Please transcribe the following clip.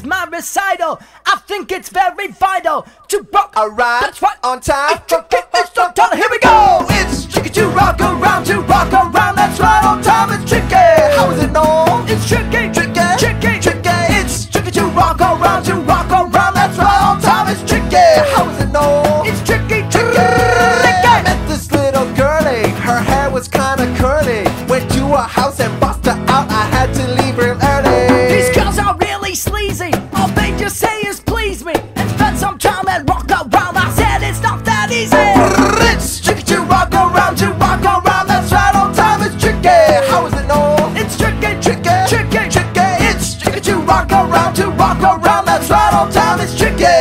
is my recital. I think it's very vital to rock around. That's right. On time. It's tricky, it's so tough. Here we go. It's tricky to rock around, to rock around. That's right. On time. It's tricky. How is it known? It's tricky, Tricky. tricky, Tricky. It's tricky to rock around, to rock around. That's right. On time. It's tricky. How is it known? It's tricky, tricky. I met this little girlie. Her hair was kinda curly. Went to her house and bust her out. I had to leave real early. These girls are really sleazy. All they just say is please me and spend some time and rock around. I said it's not that easy. It's tricky to rock around, to rock around. That's right, on time. It's tricky. How is it known? It's tricky, Tricky. tricky, Tricky. It's tricky to rock around, to rock around. That's right, on time. It's tricky.